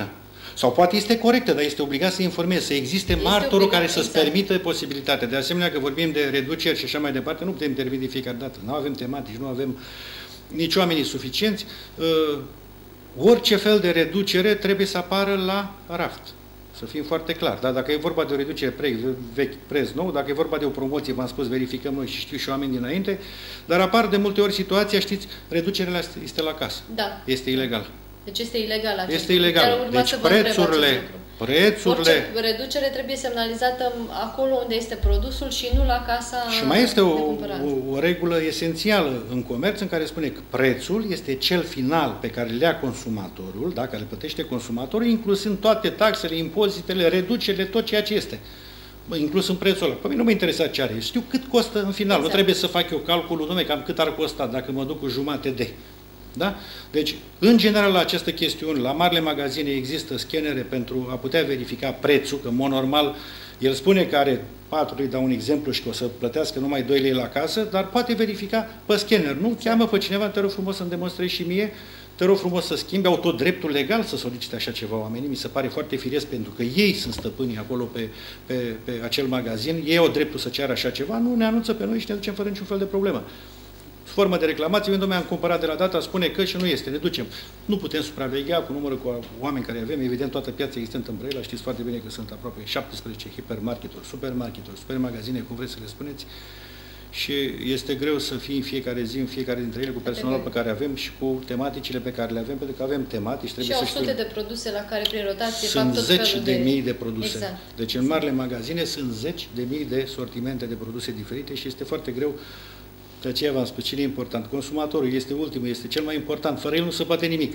Sau poate este corectă, dar este obligat să informeze, să existe este martorul obligat, care să-ți exact. permită posibilitatea. De asemenea, că vorbim de reduceri și așa mai departe, nu putem interveni de fiecare dată. Nu avem tematici, nu avem nici oamenii suficienți. Uh, orice fel de reducere trebuie să apară la raft. Să fim foarte clar. Dar dacă e vorba de o reducere pre vechi, preț nou, dacă e vorba de o promoție, v-am spus, verificăm noi și știu și oameni dinainte, dar apar de multe ori situația, știți, reducerea este la casă. Da. Este ilegal. Deci este ilegal acest Este ilegal. Deci prețurile, prețurile... Orice reducere trebuie semnalizată acolo unde este produsul și nu la casa Și mai este o, o, o o regulă esențială în comerț în care spune că prețul este cel final pe care le ia consumatorul, da, care le plătește consumatorul, inclusând toate taxele, impozitele, reducerile, tot ceea ce este. Inclus în prețul ăla. Pe mine nu mă interesează ce are. Știu cât costă în final. Exact. Nu trebuie să fac eu calculul, nume, cam cât ar costa dacă mă duc cu jumate de... Da? Deci, în general, la această chestiune, la marile magazine există scanere pentru a putea verifica prețul, că, în mod normal, el spune că are patru lei, dau un exemplu, și că o să plătească numai doi lei la casă, dar poate verifica pe scanner. Nu cheamă pe cineva, te rog frumos să-mi demonstrezi și mie, te rog frumos să schimbi, au tot dreptul legal să solicite așa ceva oamenii, mi se pare foarte firesc, pentru că ei sunt stăpânii acolo pe, pe, pe acel magazin, ei au dreptul să ceară așa ceva, nu ne anunță pe noi și ne ducem fără niciun fel de problemă. Formă de reclamație, când am cumpărat de la data, spune că și nu este, ne ducem. Nu putem supraveghea cu numărul cu oameni care avem, evident toată piața existentă în Brăila, știți foarte bine că sunt aproape șaptesprezece hipermarketuri, supermarketuri, supermagazine, cum vreți să le spuneți, și este greu să fii în fiecare zi, în fiecare dintre ele, cu personalul pe care avem și cu tematicile pe care le avem, pentru că avem tematici, trebuie și să știm. Și sute de produse la care prin rotație sunt fac tot zeci felul de, de mii de produse. Exact. Deci în marile magazine sunt zeci de mii de sortimente de produse diferite și este foarte greu. De aceea v-am spus, cine e important? Consumatorul este ultimul, este cel mai important. Fără el nu se poate nimic.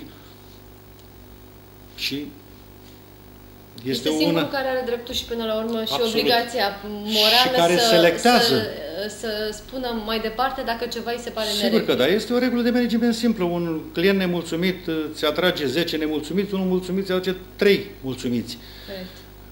Și este, este singurul una... care are dreptul și până la urmă și Absolut. obligația morală și care să, selectează. Să, să spună mai departe dacă ceva îi se pare Sigur neregulă. că da, este o regulă de management simplă. Un client nemulțumit îți atrage zece nemulțumiți, unul mulțumit îți atrage trei mulțumiți. Corect.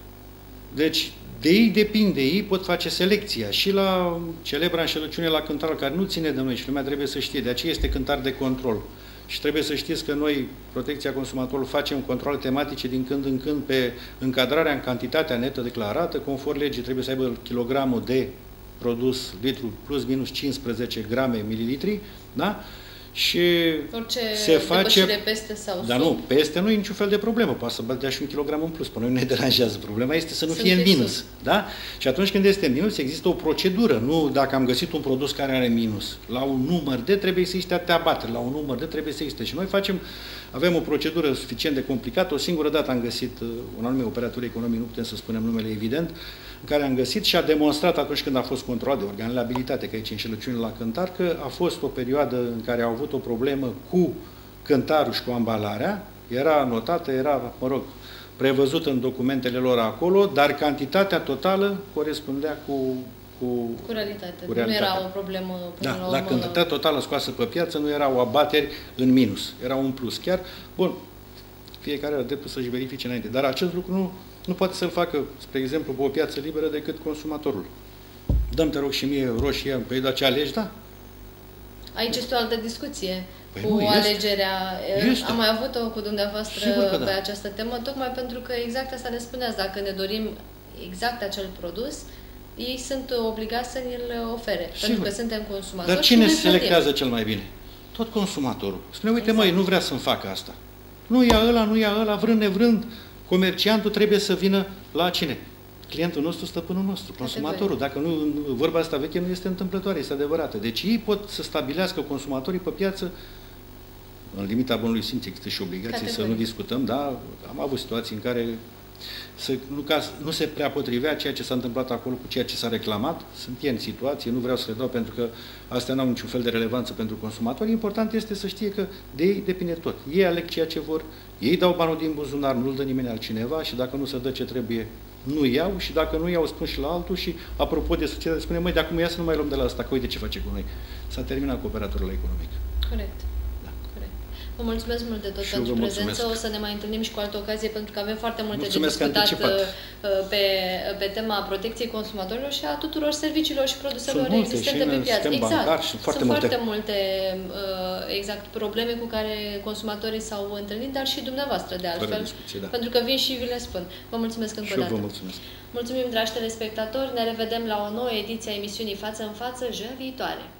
Deci, de ei depinde, ei pot face selecția și la celebra înșelăciune la cântar, care nu ține de noi și lumea trebuie să știe, de aceea este cântar de control. Și trebuie să știți că noi, Protecția Consumatorului, facem controle tematice din când în când pe încadrarea în cantitatea netă declarată, conform legii trebuie să aibă kilogramul de produs, litru plus minus cincisprezece grame mililitri, da? Și orice se face peste sau dar sub. nu, peste nu e niciun fel de problemă, poate să bădea și un kilogram în plus, pe noi nu ne deranjează. Problema este să nu Sunt fie în minus, sus. Da? Și atunci când este în minus, există o procedură, nu dacă am găsit un produs care are minus. La un număr de trebuie să existe atâtea abateri, la un număr de trebuie să existe. Și noi facem, avem o procedură suficient de complicată, o singură dată am găsit un anume operator economic, nu putem să spunem numele evident, în care am găsit și a demonstrat atunci când a fost controlat de organele abilitate, că aici înșelăciune la cântar, că a fost o perioadă în care au avut o problemă cu cântarul și cu ambalarea, era notată, era, mă rog, prevăzută în documentele lor acolo, dar cantitatea totală corespundea cu cu, cu realitatea. Cu realitatea. Nu era o problemă până da, la urmă. La cantitatea totală scoasă pe piață nu erau abateri în minus, era un plus. Chiar, bun, fiecare are dreptul să-și verifice înainte, dar acest lucru nu Nu poate să-l facă, spre exemplu, pe o piață liberă decât consumatorul. Dăm, te rog, și mie roșie, păi da, ce alegi, da? Aici este o altă discuție păi cu nu, este. alegerea. Este. Am mai avut-o cu dumneavoastră da. pe această temă, tocmai pentru că exact asta ne spuneați. Dacă ne dorim exact acel produs, ei sunt obligați să ne-l ofere, Sigur. pentru că suntem consumatori. Dar cine și selectează cel mai bine? Tot consumatorul. Spune, uite, exact. măi, nu vrea să-mi facă asta. Nu ia ăla, nu ia ăla, vrând nevrând, comerciantul trebuie să vină la cine? Clientul nostru, stăpânul nostru, consumatorul. Dacă nu, vorba asta veche nu este întâmplătoare, este adevărată. Deci ei pot să stabilească consumatorii pe piață, în limita bunului simț, există și obligații Categorie. să nu discutăm, da? Am avut situații în care să, nu, ca, nu se prea potrivea ceea ce s-a întâmplat acolo cu ceea ce s-a reclamat. Sunt ei în situație, nu vreau să le dau pentru că astea nu au niciun fel de relevanță pentru consumatori. Important este să știe că de ei depinde tot. Ei aleg ceea ce vor, ei dau banul din buzunar, nu-l dă nimeni altcineva și dacă nu se dă ce trebuie, nu iau și dacă nu iau, spun și la altul și apropo de societate, spune, măi, de acum ia să nu mai luăm de la asta, că uite ce face cu noi. S-a terminat cu operatorul economic. Corect. Vă mulțumesc mult de tot și pentru prezență. O să ne mai întâlnim și cu altă ocazie, pentru că avem foarte multe mulțumesc de discutat pe, pe tema protecției consumatorilor și a tuturor serviciilor și produselor multe, existente și pe piață. Exact. Și foarte Sunt multe. foarte multe exact, probleme cu care consumatorii s-au întâlnit, dar și dumneavoastră de altfel. Discuție, da. Pentru că vin și vi le spun. Vă mulțumesc încă o dată. Și eu vă mulțumesc. Mulțumim, dragi telespectatori. Ne revedem la o nouă ediție a emisiunii Față în Față, joia viitoare.